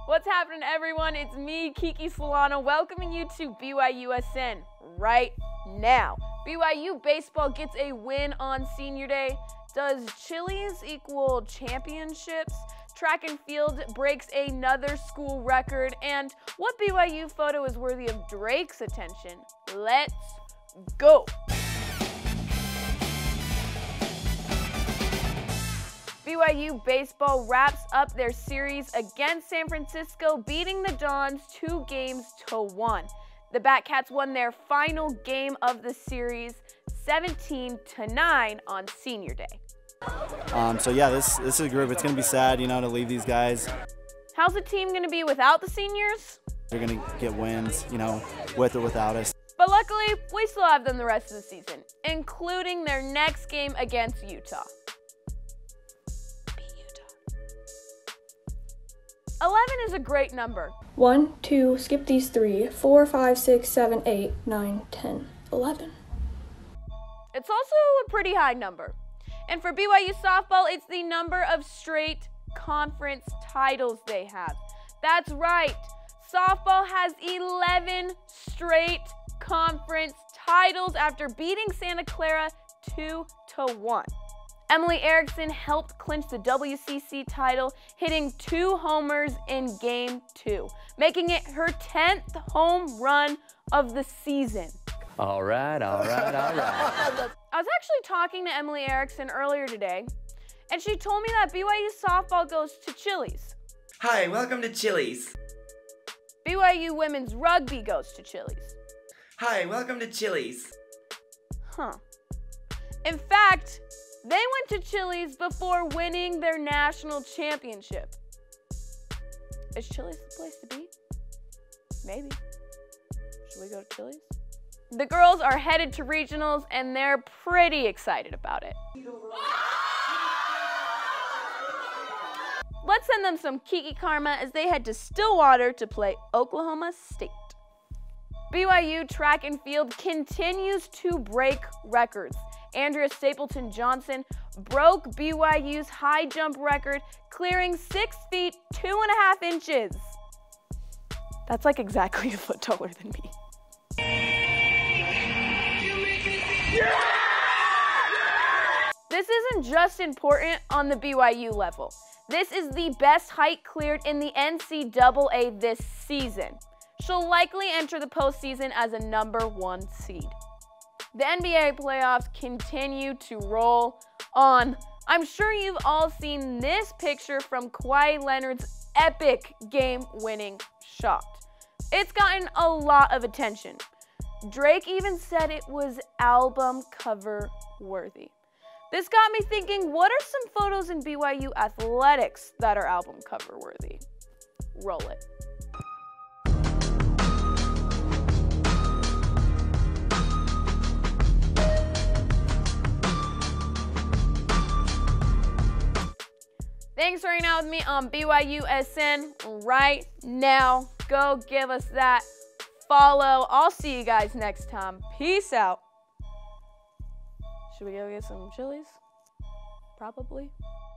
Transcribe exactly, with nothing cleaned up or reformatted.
What's happening, everyone? It's me, Kiki Solano, welcoming you to B Y U S N right now. B Y U Baseball gets a win on Senior Day. Does Chili's equal championships? Track and field breaks another school record. And what B Y U photo is worthy of Drake's attention? Let's go. B Y U Baseball wraps up their series against San Francisco, beating the Dons two games to one. The Batcats won their final game of the series, seventeen to nine on Senior Day. Um, so yeah, this this is a group. It's going to be sad, you know, to leave these guys. How's the team going to be without the seniors? They're going to get wins, you know, with or without us. But luckily, we still have them the rest of the season, including their next game against Utah. eleven is a great number. One, two, skip these three, four, five, six, seven, eight, nine, ten, eleven. It's also a pretty high number. And for B Y U softball, it's the number of straight conference titles they have. That's right, softball has eleven straight conference titles after beating Santa Clara two to one. Emily Erickson helped clinch the W C C title, hitting two homers in game two, making it her tenth home run of the season. All right, all right, all right. I was actually talking to Emily Erickson earlier today, and she told me that B Y U softball goes to Chili's. Hi, welcome to Chili's. B Y U women's rugby goes to Chili's. Hi, welcome to Chili's. Huh. In fact, they went to Chili's before winning their national championship. Is Chili's the place to be? Maybe. Should we go to Chili's? The girls are headed to regionals and they're pretty excited about it. Let's send them some Kiki karma as they head to Stillwater to play Oklahoma State. B Y U track and field continues to break records. Andrea Stapleton-Johnson broke B Y U's high jump record, clearing six feet, two and a half inches. That's like exactly a foot taller than me. This isn't just important on the B Y U level. This is the best height cleared in the N C double A this season. She'll likely enter the postseason as a number one seed. The N B A playoffs continue to roll on. I'm sure you've all seen this picture from Kawhi Leonard's epic game-winning shot. It's gotten a lot of attention. Drake even said it was album cover worthy. This got me thinking, what are some photos in B Y U Athletics that are album cover worthy? Roll it. Thanks for hanging out with me on B Y U S N right now. Go give us that follow. I'll see you guys next time. Peace out. Should we go get some Chili's? Probably.